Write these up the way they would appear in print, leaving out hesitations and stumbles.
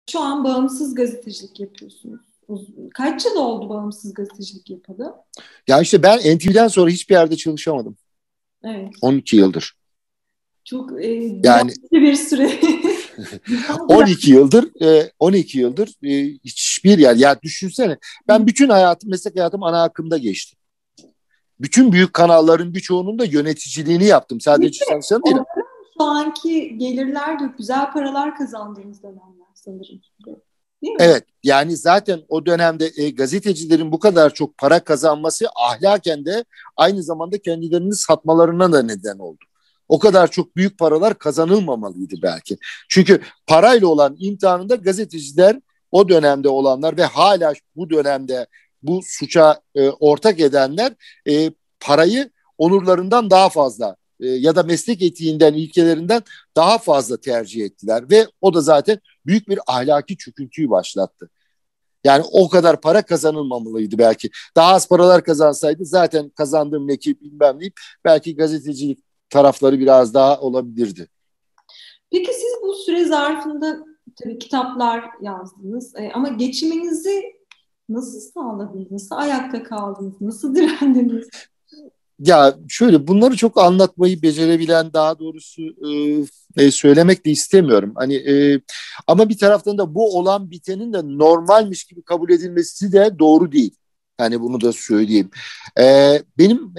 şu an bağımsız gazetecilik yapıyorsunuz. Kaç yıl oldu bağımsız gazetecilik yapalı? Ya işte ben NTV'den sonra hiçbir yerde çalışamadım. Evet. 12 yıldır. Çok Yani dirençli bir süre. 12 yıldır 12 yıldır hiçbir yer. Ya düşünsene, ben bütün hayatım, meslek hayatım ana akımda geçti. Bütün büyük kanalların birçoğunun da yöneticiliğini yaptım. Sadece çalışan değilim. Şu anki gelirler de güzel paralar kazandığınız dönemler sanırım. Değil mi? Evet, yani zaten o dönemde gazetecilerin bu kadar çok para kazanması ahlaken de aynı zamanda kendilerini satmalarına da neden oldu. O kadar çok büyük paralar kazanılmamalıydı belki. Çünkü parayla olan imtihanında gazeteciler, o dönemde olanlar ve hala bu dönemde bu suça ortak edenler parayı onurlarından daha fazla ya da meslek etiğinden, ilkelerinden daha fazla tercih ettiler ve o da zaten büyük bir ahlaki çöküntüyü başlattı. Yani o kadar para kazanılmamalıydı belki. Daha az paralar kazansaydı zaten kazandığım neki bilmem deyip belki gazetecilik tarafları biraz daha olabilirdi. Peki siz bu süre zarfında tabii kitaplar yazdınız ama geçiminizi nasıl sağladınız? Nasıl ayakta kaldınız? Nasıl direndiniz? Ya şöyle, bunları çok anlatmayı becerebilen, daha doğrusu söylemek de istemiyorum. Hani ama bir taraftan da bu olan bitenin de normalmiş gibi kabul edilmesi de doğru değil. Yani bunu da söyleyeyim. Benim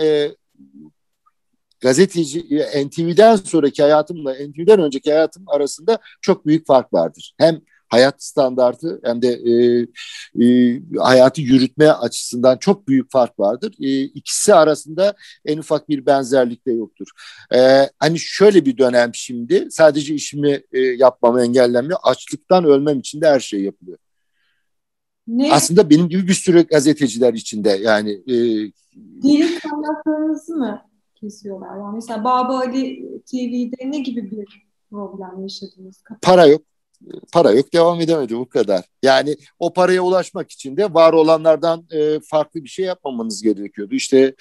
gazeteci NTV'den sonraki hayatımla NTV'den önceki hayatım arasında çok büyük fark vardır. Hem hayat standartı hem de hayatı yürütme açısından çok büyük fark vardır. İkisi arasında en ufak bir benzerlik de yoktur. Hani şöyle bir dönem şimdi, sadece işimi yapmamı engellenmiyor. Açlıktan ölmem için de her şey yapılıyor. Ne? Aslında benim gibi bir sürü gazeteciler içinde yani. Gelir kaynaklarınızı mı kesiyorlar? Yani mesela Baba Ali TV'de ne gibi bir problem yaşadınız? Para yok. Para yok, devam edemedi, bu kadar. Yani o paraya ulaşmak için de var olanlardan farklı bir şey yapmamanız gerekiyordu. İşte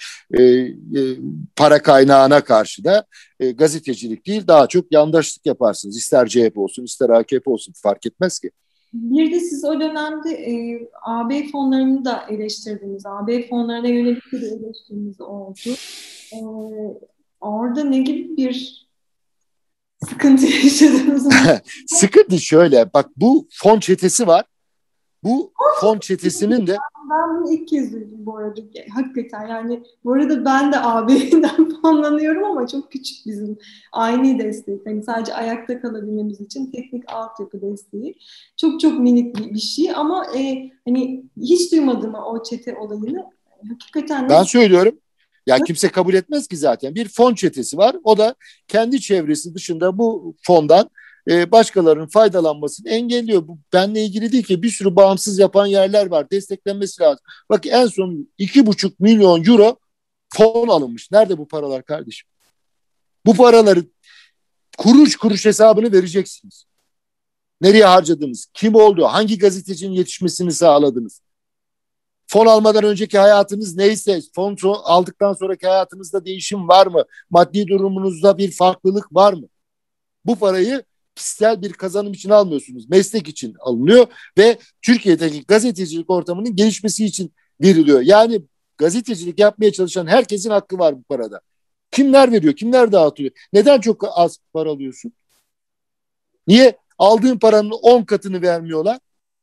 para kaynağına karşı da gazetecilik değil, daha çok yandaşlık yaparsınız. İster CHP olsun ister AKP olsun, fark etmez ki. Bir de siz o dönemde AB fonlarını da eleştirdiniz. AB fonlarına yönelik de bir eleştiriniz oldu. E, Orada ne gibi bir sıkıntı yaşadınız mı? Sıkıntı şöyle, bak, bu fon çetesi var. Bu fon çetesinin de Ben bunu ilk kez duydum bu arada. Hakikaten yani bu arada ben de AB'den fonlanıyorum ama çok küçük bizim aynı destek. Yani sadece ayakta kalabilmemiz için teknik altyapı desteği. Çok çok minik bir şey ama hani hiç duymadım o çete olayını. Hakikaten ben nasıl? söylüyorum. Ya kimse kabul etmez ki zaten. Bir fon çetesi var. O da kendi çevresi dışında bu fondan başkalarının faydalanmasını engelliyor. Bu benle ilgili değil ki, bir sürü bağımsız yapan yerler var. Desteklenmesi lazım. Bak, en son 2,5 milyon euro fon alınmış. Nerede bu paralar kardeşim? Bu paraları kuruş kuruş hesabını vereceksiniz. Nereye harcadınız? Kim oldu? Hangi gazetecinin yetişmesini sağladınız? Fon almadan önceki hayatınız neyse, fon aldıktan sonraki hayatınızda değişim var mı? Maddi durumunuzda bir farklılık var mı? Bu parayı kişisel bir kazanım için almıyorsunuz. Meslek için alınıyor ve Türkiye'deki gazetecilik ortamının gelişmesi için veriliyor. Yani gazetecilik yapmaya çalışan herkesin hakkı var bu parada. Kimler veriyor? Kimler dağıtıyor? Neden çok az para alıyorsun? Niye? Aldığın paranın 10 katını vermiyorlar.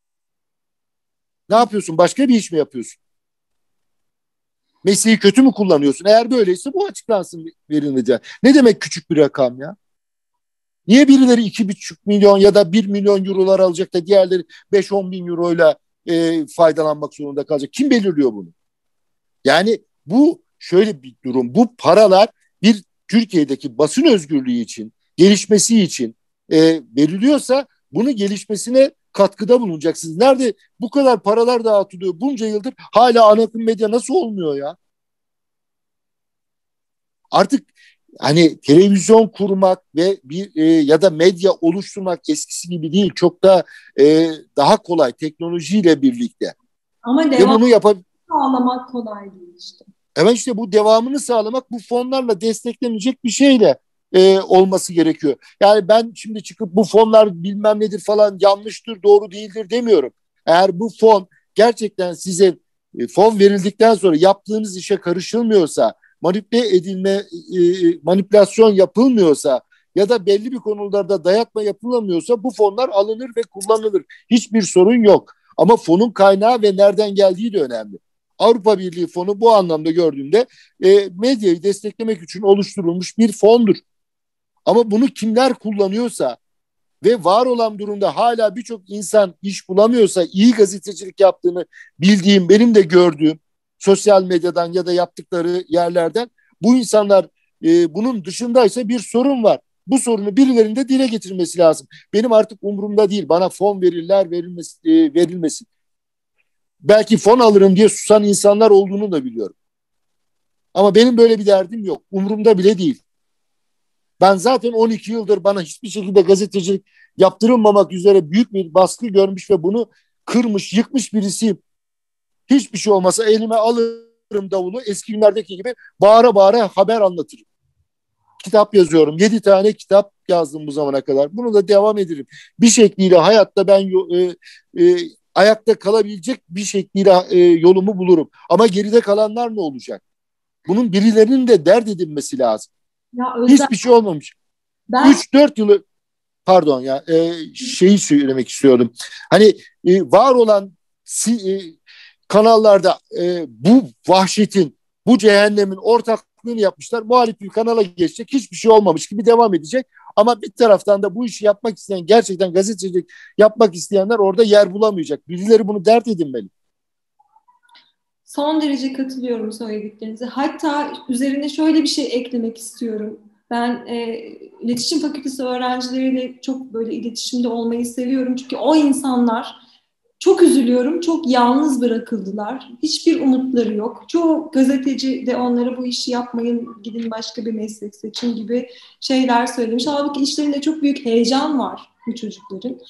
Ne yapıyorsun? Başka bir iş mi yapıyorsun? Mesleği kötü mü kullanıyorsun? Eğer böyleyse bu açıklansın, verilmeyecek. Ne demek küçük bir rakam ya? Niye birileri 2,5 milyon ya da 1 milyon eurolar alacak da diğerleri 5-10 bin euroyla faydalanmak zorunda kalacak? Kim belirliyor bunu? Yani bu şöyle bir durum. Bu paralar bir Türkiye'deki basın özgürlüğü için, gelişmesi için veriliyorsa bunun gelişmesine katkıda bulunacaksınız. Nerede bu kadar paralar dağıtılıyor bunca yıldır, hala ana akım medya nasıl olmuyor ya? Artık hani televizyon kurmak ve bir ya da medya oluşturmak eskisi gibi değil. Çok da daha kolay teknolojiyle birlikte. Ama Ve devam bunu sağlamak kolay değil işte. evet, işte bu devamını sağlamak bu fonlarla desteklenecek bir şeyle olması gerekiyor. Yani ben şimdi çıkıp bu fonlar bilmem nedir falan yanlıştır, doğru değildir demiyorum. Eğer bu fon gerçekten size fon verildikten sonra yaptığınız işe karışılmıyorsa, manipülasyon yapılmıyorsa ya da belli bir konularda dayatma yapılamıyorsa bu fonlar alınır ve kullanılır. Hiçbir sorun yok. Ama fonun kaynağı ve nereden geldiği de önemli. Avrupa Birliği fonu bu anlamda gördüğümde medyayı desteklemek için oluşturulmuş bir fondur. Ama bunu kimler kullanıyorsa ve var olan durumda hala birçok insan iş bulamıyorsa, iyi gazetecilik yaptığını bildiğim, benim de gördüğüm sosyal medyadan ya da yaptıkları yerlerden, bu insanlar bunun dışındaysa bir sorun var. Bu sorunu birilerinin de dile getirmesi lazım. Benim artık umurumda değil. Bana fon verirler, verilmesin. Belki fon alırım diye susan insanlar olduğunu da biliyorum. Ama benim böyle bir derdim yok. Umurumda bile değil. Ben zaten 12 yıldır bana hiçbir şekilde gazetecilik yaptırılmamak üzere büyük bir baskı görmüş ve bunu kırmış, yıkmış birisiyim. Hiçbir şey olmasa elime alırım davulu, eski günlerdeki gibi bağıra bağıra haber anlatırım. Kitap yazıyorum. 7 tane kitap yazdım bu zamana kadar. Bunu da devam ederim. Bir şekliyle hayatta ben ayakta kalabilecek bir şekliyle yolumu bulurum. Ama geride kalanlar ne olacak? Bunun birilerinin de dert edinmesi lazım. Ya Hiçbir şey olmamış. ben 3-4 yılı pardon ya şeyi söylemek istiyordum. Hani var olan kanallarda bu vahşetin, bu cehennemin ortaklığını yapmışlar. Muhalif bir kanala geçecek, hiçbir şey olmamış gibi devam edecek. Ama bir taraftan da bu işi yapmak isteyen, gerçekten gazetecilik yapmak isteyenler orada yer bulamayacak. Birileri bunu dert edinmeli. son derece katılıyorum söylediklerinize. Hatta üzerine şöyle bir şey eklemek istiyorum. Ben iletişim fakültesi öğrencileriyle çok böyle iletişimde olmayı seviyorum. Çünkü o insanlar, çok üzülüyorum, çok yalnız bırakıldılar. Hiçbir umutları yok. Çoğu gazeteci de onlara bu işi yapmayın, gidin başka bir meslek seçin gibi şeyler söylemiş. Halbuki işlerinde çok büyük heyecan var bu çocukların.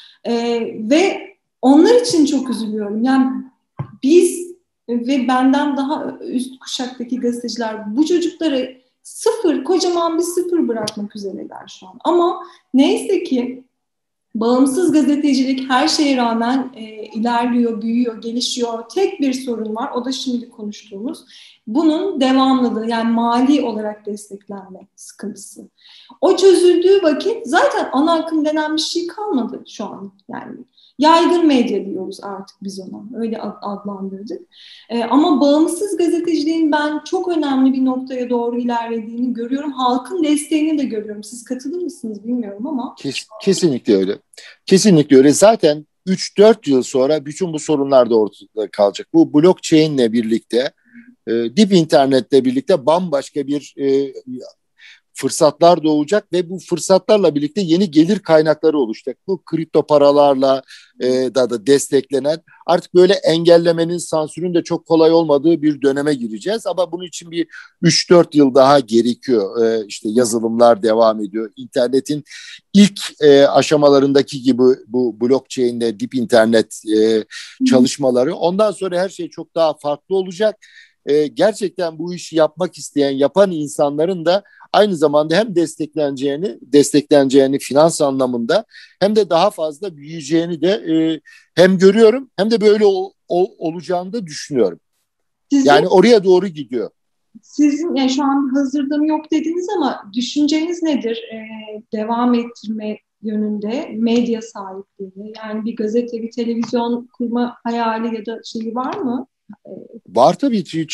Ve onlar için çok üzülüyorum. Yani biz ve benden daha üst kuşaktaki gazeteciler bu çocukları kocaman bir sıfır bırakmak üzereler şu an. Ama neyse ki bağımsız gazetecilik her şeye rağmen ilerliyor, büyüyor, gelişiyor. Tek bir sorun var, o da şimdi konuştuğumuz. Bunun devamlılığı, yani mali olarak desteklenme sıkıntısı. O çözüldüğü vakit zaten ana akım denen bir şey kalmadı şu an. Yani yaygın medya diyoruz artık biz ona, öyle adlandırdık. Ama bağımsız gazeteciliğin ben çok önemli bir noktaya doğru ilerlediğini görüyorum. Halkın desteğini de görüyorum. Siz katılır mısınız bilmiyorum ama. Kesinlikle öyle. Kesinlikle öyle. Zaten 3-4 yıl sonra bütün bu sorunlar da ortada kalacak. Bu blockchain'le birlikte, deep internetle birlikte bambaşka bir fırsatlar doğacak ve bu fırsatlarla birlikte yeni gelir kaynakları oluşacak. Bu kripto paralarla da desteklenen, artık böyle engellemenin, sansürün de çok kolay olmadığı bir döneme gireceğiz. Ama bunun için bir 3-4 yıl daha gerekiyor. İşte yazılımlar devam ediyor. İnternetin ilk aşamalarındaki gibi bu blockchain'le deep internet çalışmaları. Ondan sonra her şey çok daha farklı olacak. Gerçekten bu işi yapmak isteyen, yapan insanların da aynı zamanda hem destekleneceğini finans anlamında, hem de daha fazla büyüyeceğini de hem görüyorum hem de böyle olacağını da düşünüyorum. Yani oraya doğru gidiyor. Sizin yani şu an hazırda mı yok dediniz ama düşünceniz nedir? Devam ettirme yönünde medya sahipliği, yani bir gazete, bir televizyon kurma hayali ya da şeyi var mı? Var tabii ki,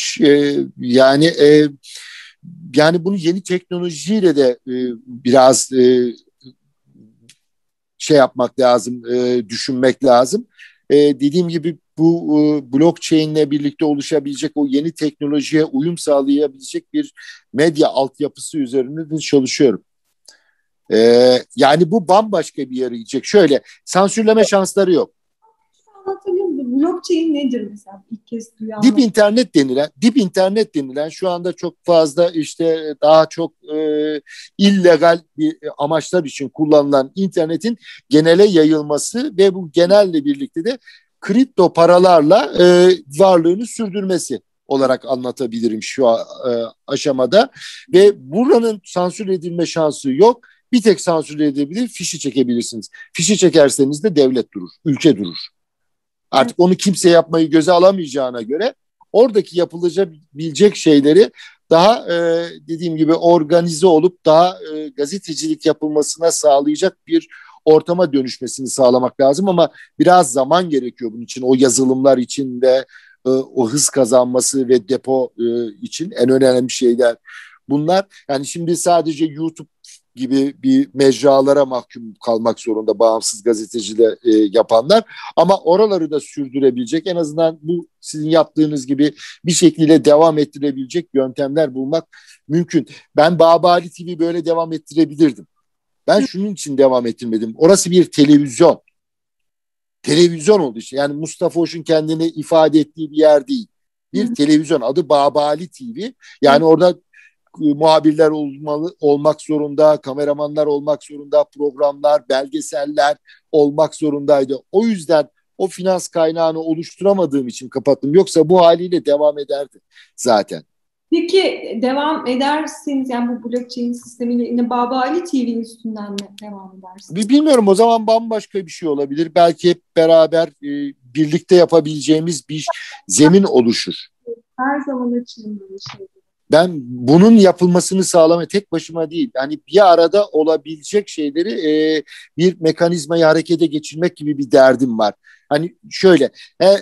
yani bunu yeni teknolojiyle de biraz şey yapmak lazım, düşünmek lazım. Dediğim gibi bu blockchain'le birlikte oluşabilecek o yeni teknolojiye uyum sağlayabilecek bir medya altyapısı üzerinde de çalışıyorum. Yani bu bambaşka bir yere gidecek. Şöyle, sansürleme şansları yok. Blockchain nedir mesela? İlk kez duyan. Deep internet denilen şu anda çok fazla işte daha çok illegal bir amaçlar için kullanılan internetin genele yayılması ve bu genelle birlikte de kripto paralarla varlığını sürdürmesi. olarak anlatabilirim şu aşamada. Ve buranın sansür edilme şansı yok. Bir tek sansür edebilir, fişi çekebilirsiniz. Fişi çekerseniz de devlet durur, ülke durur. Artık onu kimse yapmayı göze alamayacağına göre oradaki yapılabilecek şeyleri daha dediğim gibi organize olup daha gazetecilik yapılmasına sağlayacak bir ortama dönüşmesini sağlamak lazım ama biraz zaman gerekiyor bunun için. O yazılımlar için ve o hız kazanması ve depo için en önemli şeyler bunlar. Yani şimdi sadece YouTube gibi bir mecralara mahkum kalmak zorunda bağımsız gazeteciler yapanlar ama oraları da sürdürebilecek en azından bu sizin yaptığınız gibi bir şekilde devam ettirebilecek yöntemler bulmak mümkün. Ben Babali TV böyle devam ettirebilirdim. Ben şunun için devam ettirmedim. Orası bir televizyon. Televizyon oldu işte. Yani Mustafa Hoş'un kendini ifade ettiği bir yer değil. Bir televizyon adı Babali TV. Yani orada muhabirler olmak zorunda, kameramanlar olmak zorunda, programlar, belgeseller olmak zorundaydı. O yüzden o finans kaynağını oluşturamadığım için kapattım. Yoksa bu haliyle devam ederdi zaten. Peki devam ederseniz yani bu blockchain sistemiyle yine Babali TV'nin üstünden mi devam edersiniz? Bilmiyorum, o zaman bambaşka bir şey olabilir. Belki hep beraber birlikte yapabileceğimiz bir zemin oluşur. Her zaman açığım böyle şeyler. Ben bunun yapılmasını sağlamaya tek başıma değil. Yani bir arada olabilecek şeyleri bir mekanizmayı harekete geçirmek gibi bir derdim var. Hani şöyle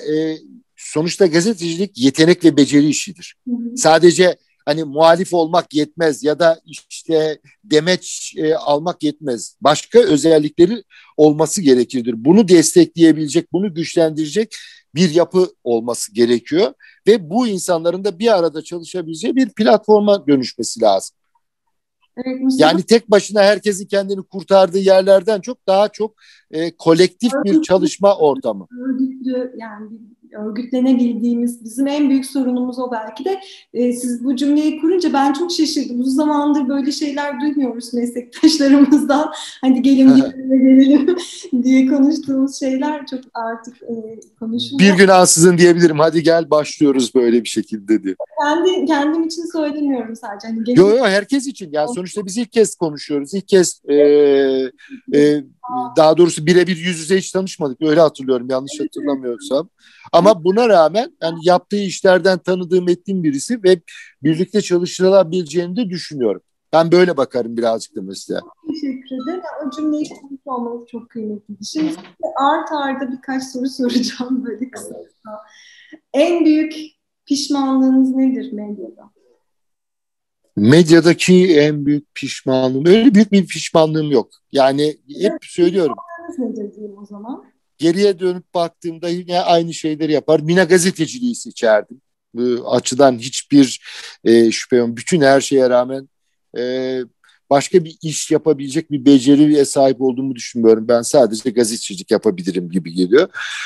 sonuçta gazetecilik yetenek ve beceri işidir. Sadece hani muhalif olmak yetmez ya da işte demeç almak yetmez. Başka özellikleri olması gerekirdir. Bunu destekleyebilecek, bunu güçlendirecek bir yapı olması gerekiyor ve bu insanların da bir arada çalışabileceği bir platforma dönüşmesi lazım. Evet, Mustafa, yani tek başına herkesin kendini kurtardığı yerlerden çok daha çok kolektif bir çalışma ortamı. Örgütlü yani örgütlenebildiğimiz bizim en büyük sorunumuz o belki de. Siz bu cümleyi kurunca ben çok şaşırdım. Uzun zamandır böyle şeyler duymuyoruz meslektaşlarımızdan. Hani gelin gelelim diye konuştuğumuz şeyler çok artık konuşuluyor. Bir gün ansızın diyebilirim hadi gel başlıyoruz böyle bir şekilde diye. Kendim için söylemiyorum sadece. Hani Yo, herkes için. Yani sonuçta biz ilk kez konuşuyoruz. İlk kez daha doğrusu birebir yüz yüze hiç tanışmadık. Öyle hatırlıyorum yanlış hatırlamıyorsam. Ama buna rağmen yani yaptığı işlerden tanıdığım ettiğim birisi ve birlikte çalışılabileceğini de düşünüyorum. Ben böyle bakarım birazcık da mesela. Teşekkür ederim. O cümleyi kurmuş olmanız çok kıymetli. Şimdi art arda birkaç soru soracağım böyle kısa. En büyük pişmanlığınız nedir medyada? Medyadaki en büyük pişmanlığım, öyle büyük bir pişmanlığım yok. Yani hep söylüyorum. Nedir diyeyim o zaman? Geriye dönüp baktığımda yine aynı şeyleri yapar. Mina gazeteciliği seçerdim. Bu açıdan hiçbir şüphe yok. Bütün her şeye rağmen başka bir iş yapabilecek bir beceriye sahip olduğumu düşünmüyorum. Ben sadece gazetecilik yapabilirim gibi geliyor.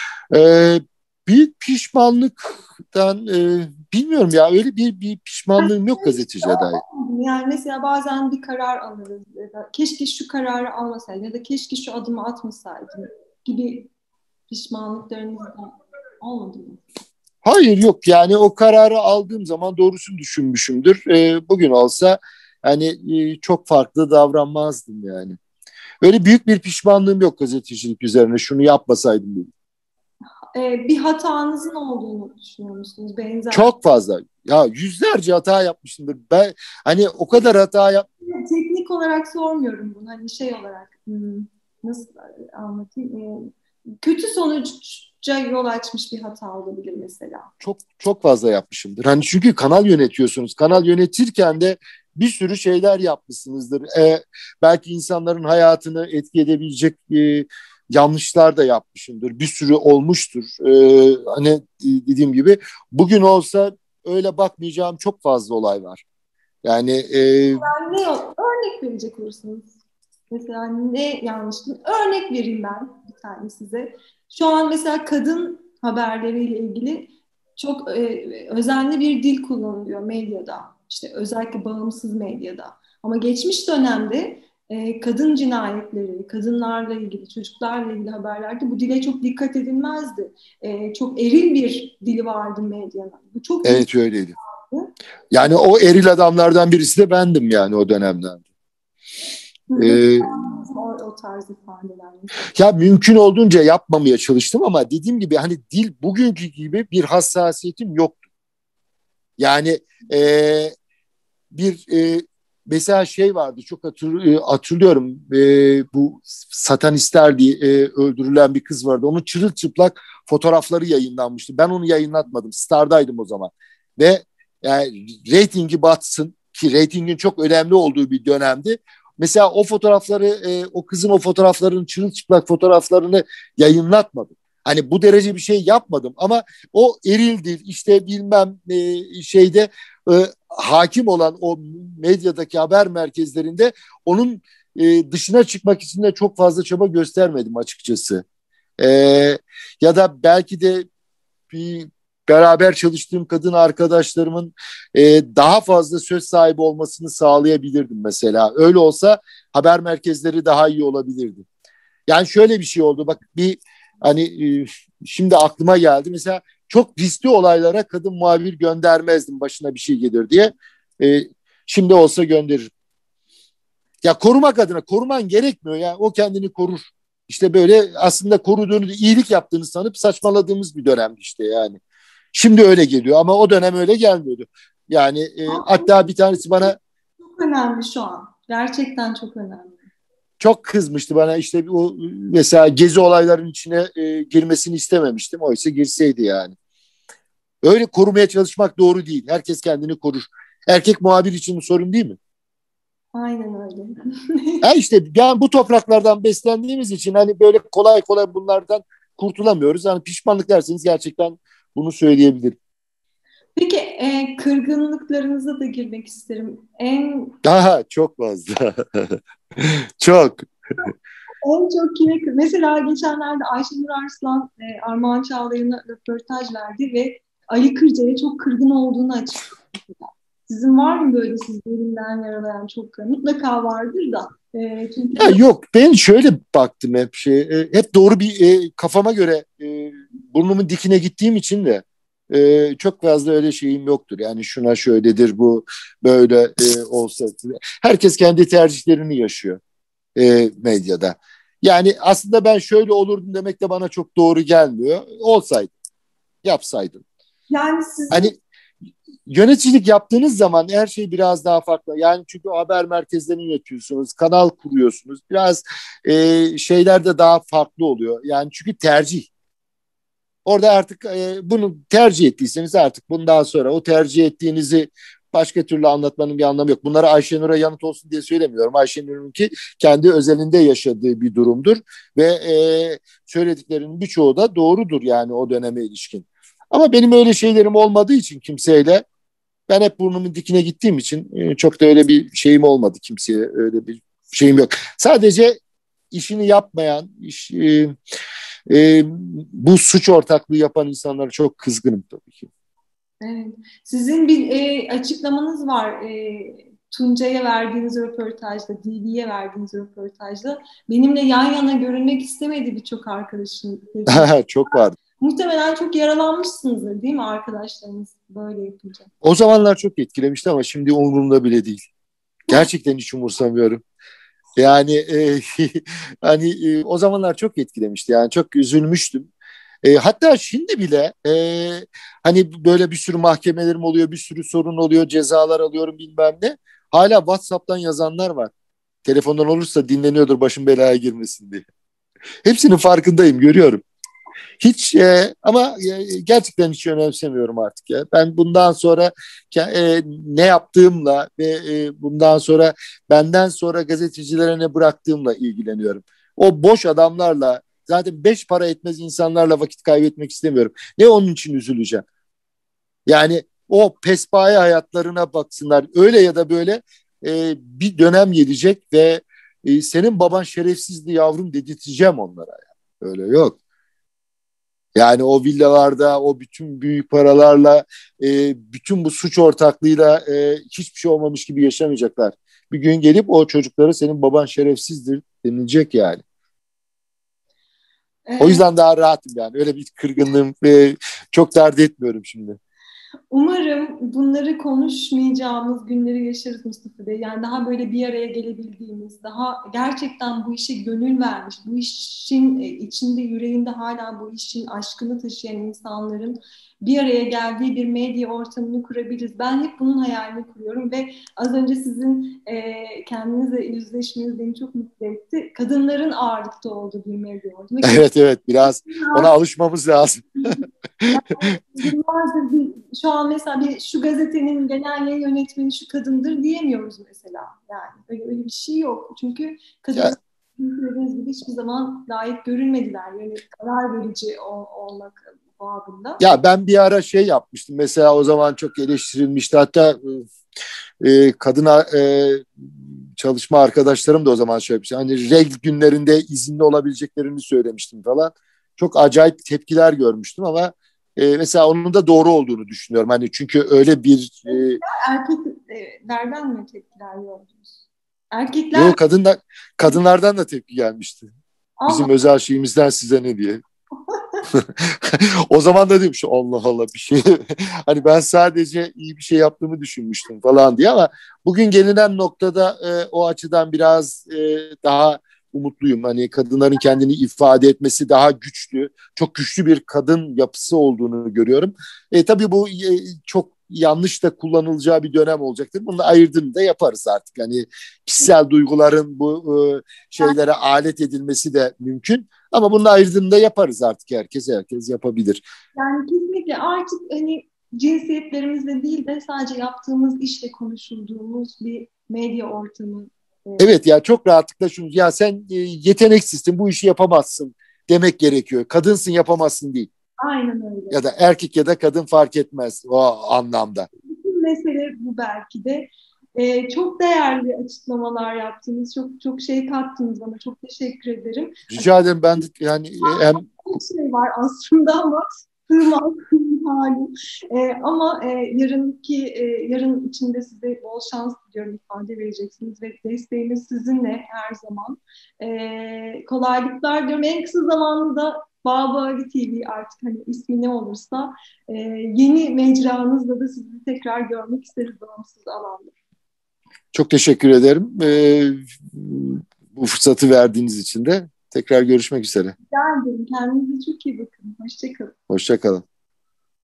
Bir pişmanlıktan bilmiyorum ya, öyle bir pişmanlığım yok gazeteciye dair. Yani mesela bazen bir karar alırız ya da keşke şu kararı almasaydım ya da keşke şu adımı atmasaydım gibi pişmanlıklarınız da olmadı mı? Hayır, yok yani o kararı aldığım zaman doğrusunu düşünmüşümdür. Bugün olsa hani çok farklı davranmazdım yani. Öyle büyük bir pişmanlığım yok gazetecilik üzerine, şunu yapmasaydım dedim. Bir hatanızın olduğunu düşünüyor musunuz? Benzer. Çok fazla. Ya yüzlerce hata yapmışımdır. Ben hani o kadar hata Teknik olarak sormuyorum bunu. Hani şey olarak nasıl anlatayım? Kötü sonuca yol açmış bir hata olabilir mesela. çok çok fazla yapmışımdır. Hani çünkü kanal yönetiyorsunuz. Kanal yönetirken de bir sürü şeyler yapmışsınızdır. Belki insanların hayatını etki edebilecek yanlışlar da yapmışımdır. Bir sürü olmuştur. Hani dediğim gibi bugün olsa öyle bakmayacağım çok fazla olay var. Yani Yani örnek verecek olursunuz. Mesela ne yanlıştı? Örnek vereyim ben bir tane size. Şu an mesela kadın haberleriyle ilgili çok özenli bir dil kullanılıyor medyada. İşte özellikle bağımsız medyada. Ama geçmiş dönemde kadın cinayetleri, kadınlarla ilgili, çocuklarla ilgili haberlerde bu dile çok dikkat edilmezdi. Çok eril bir dili vardı medyanın. Bu çok iyi. Evet, öyleydi. Yani o eril adamlardan birisi de bendim yani o dönemlerde. Ee, O tarz ifadeler. Ya mümkün olduğunca yapmamaya çalıştım ama dediğim gibi hani dil bugünkü gibi bir hassasiyetim yoktu. Yani bir mesela şey vardı, çok hatırlıyorum, bu satanistler diye öldürülen bir kız vardı. Onun çırılçıplak fotoğrafları yayınlanmıştı. Ben onu yayınlatmadım. Star'daydım o zaman. Ve yani reytingi batsın, ki reytingin çok önemli olduğu bir dönemdi. Mesela o fotoğrafları, o kızın o fotoğraflarının, çırılçıplak fotoğraflarını yayınlatmadım. Hani bu derece bir şey yapmadım ama o eril dil işte bilmem şeyde hakim olan o medyadaki haber merkezlerinde onun dışına çıkmak için de çok fazla çaba göstermedim açıkçası. E, Ya da belki de bir beraber çalıştığım kadın arkadaşlarımın daha fazla söz sahibi olmasını sağlayabilirdim mesela. Öyle olsa haber merkezleri daha iyi olabilirdi. Yani şöyle bir şey oldu. Bak bir hani şimdi aklıma geldi. Mesela çok riskli olaylara kadın muhabir göndermezdim başına bir şey gelir diye. E, Şimdi olsa gönderirim. Ya korumak adına, koruman gerekmiyor ya. O kendini korur. İşte böyle aslında koruduğunu, iyilik yaptığını sanıp saçmaladığımız bir dönemdi işte yani. Şimdi öyle geliyor ama o dönem öyle gelmiyordu. Yani hatta bir tanesi bana Çok önemli şu an. Gerçekten çok önemli. çok kızmıştı bana, işte o mesela gezi olaylarının içine girmesini istememiştim. Oysa girseydi yani. Öyle korumaya çalışmak doğru değil. Herkes kendini korur. Erkek muhabir için bu sorun değil mi? Aynen öyle. Ha işte yani bu topraklardan beslendiğimiz için hani böyle kolay kolay bunlardan kurtulamıyoruz. Hani pişmanlık derseniz gerçekten bunu söyleyebilirim. Peki kırgınlıklarınıza da girmek isterim. Daha çok fazla. Çok. En çok mesela geçenlerde Ayşenur Arslan Armağan Çağlayan'a röportaj verdi ve Ali Kırca'ya çok kırgın olduğunu açıkladı. Sizin var mı böyle sizi derinden yaralayan çok mutlaka vardır da. Çünkü Ya yok, ben şöyle baktım hep hep doğru bir kafama göre burnumun dikine gittiğim için de çok fazla öyle şeyim yoktur. Yani şuna şöyledir, bu böyle olsa. Herkes kendi tercihlerini yaşıyor medyada. Yani aslında ben şöyle olurdum demek de bana çok doğru gelmiyor. Olsaydı, yapsaydım. yani sizin Hani yöneticilik yaptığınız zaman her şey biraz daha farklı. Yani çünkü haber merkezlerini yönetiyorsunuz, kanal kuruyorsunuz. Biraz şeyler de daha farklı oluyor. Yani çünkü tercih. Orada artık bunu tercih ettiyseniz artık bundan sonra o tercih ettiğinizi başka türlü anlatmanın bir anlamı yok. Bunları Ayşenur'a yanıt olsun diye söylemiyorum. Ayşenur'unki kendi özelinde yaşadığı bir durumdur ve söylediklerinin birçoğu da doğrudur yani o döneme ilişkin. Ama benim öyle şeylerim olmadığı için kimseyle, ben hep burnumun dikine gittiğim için çok da öyle bir şeyim olmadı, kimseye öyle bir şeyim yok. Sadece işini yapmayan, bu suç ortaklığı yapan insanlara çok kızgınım tabii ki. evet, sizin bir açıklamanız var. Tuncay'a verdiğiniz röportajda, DV'ye verdiğiniz röportajda benimle yan yana görünmek istemedi birçok arkadaşım dedi. Çok vardı. Muhtemelen çok yaralanmışsınızdır değil mi arkadaşlarınız böyle yapınca? O zamanlar çok etkilemişti ama şimdi umurumda bile değil. Gerçekten hiç umursamıyorum. Yani hani o zamanlar çok etkilemişti. Yani çok üzülmüştüm. Hatta şimdi bile hani böyle bir sürü mahkemelerim oluyor, bir sürü sorun oluyor, cezalar alıyorum bilmem ne. Hala WhatsApp'tan yazanlar var. Telefondan olursa dinleniyordur başım belaya girmesin diye. Hepsinin farkındayım, görüyorum. Hiç ama gerçekten hiç önemsemiyorum artık ya. Ben bundan sonra ne yaptığımla ve bundan sonra benden sonra gazetecilere ne bıraktığımla ilgileniyorum. O boş adamlarla, zaten beş para etmez insanlarla vakit kaybetmek istemiyorum. Ne onun için üzüleceğim? Yani o pespaye hayatlarına baksınlar. Öyle ya da böyle bir dönem gelecek ve senin baban şerefsizdi yavrum dedirteceğim onlara. Yani. Öyle yok. Yani o villalarda, o bütün büyük paralarla, bütün bu suç ortaklığıyla hiçbir şey olmamış gibi yaşamayacaklar. bir gün gelip o çocuklara senin baban şerefsizdir denilecek yani. O Ee, yüzden daha rahatım yani. Öyle bir kırgınlığım çok dert etmiyorum şimdi. Umarım bunları konuşmayacağımız günleri yaşarız Mustafa Bey. Yani daha böyle bir araya gelebildiğimiz, daha gerçekten bu işe gönül vermiş, bu işin içinde, yüreğinde hala bu işin aşkını taşıyan insanların bir araya geldiği bir medya ortamını kurabiliriz. Ben hep bunun hayalini kuruyorum ve az önce sizin kendinizle yüzleşmeniz beni çok mutlu etti. Kadınların ağırlıkta olduğu bir medya ortamı. Evet evet, biraz ona alışmamız lazım. Yani yıllardır şu an mesela şu gazetenin genel yayın yönetmeni şu kadındır diyemiyoruz mesela. Yani öyle bir şey yok. Çünkü kadınlar Ya, dediğiniz gibi hiçbir zaman layık görülmediler. Yani karar verici olmak babında. ya ben bir ara şey yapmıştım. Mesela o zaman çok eleştirilmişti. Hatta kadına çalışma arkadaşlarım da o zaman şey yapmıştı. Hani regl günlerinde izinli olabileceklerini söylemiştim falan. Çok acayip tepkiler görmüştüm ama mesela onun da doğru olduğunu düşünüyorum. Hani çünkü öyle bir Erkeklerden mi tepkiler gördünüz? Erkekler yok, kadınlardan da tepki gelmişti. Allah Bizim özel şeyimizden size ne diye. O zaman da demiş Allah Allah bir şey. Hani ben sadece iyi bir şey yaptığımı düşünmüştüm falan diye ama bugün gelinen noktada o açıdan biraz daha umutluyum. Hani kadınların kendini ifade etmesi daha güçlü, çok güçlü bir kadın yapısı olduğunu görüyorum. Tabii bu çok yanlış da kullanılacağı bir dönem olacaktır. Bunu da ayırdığını da yaparız artık. Hani kişisel duyguların bu şeylere alet edilmesi de mümkün. Ama bunun ayrımını da yaparız artık, herkes yapabilir. yani kesinlikle artık hani cinsiyetlerimizle değil de sadece yaptığımız işle konuşulduğumuz bir medya ortamı. Evet ya, çok rahatlıkla şunu, ya sen yeteneksizsin, bu işi yapamazsın demek gerekiyor. Kadınsın, yapamazsın değil. Aynen öyle. Ya da erkek ya da kadın fark etmez o anlamda. Bütün mesele bu belki de. Çok değerli açıklamalar yaptınız. Çok çok şey kattınız bana. Çok teşekkür ederim. Rica ederim, ben de yani hem Çok şey var aslında ama sığmaz halim. Ama yarın içinde size bol şans diliyorum, ifade vereceksiniz ve desteğimiz sizinle her zaman. Kolaylıklar diliyorum. En kısa zamanda da Bağbağlı TV, artık hani ismi ne olursa, yeni mecranızda da sizi tekrar görmek isteriz bağımsız alanda. çok teşekkür ederim. Bu fırsatı verdiğiniz için de tekrar görüşmek üzere. Rica ederim. Kendinize çok iyi bakın. Hoşça kalın. Hoşça kalın.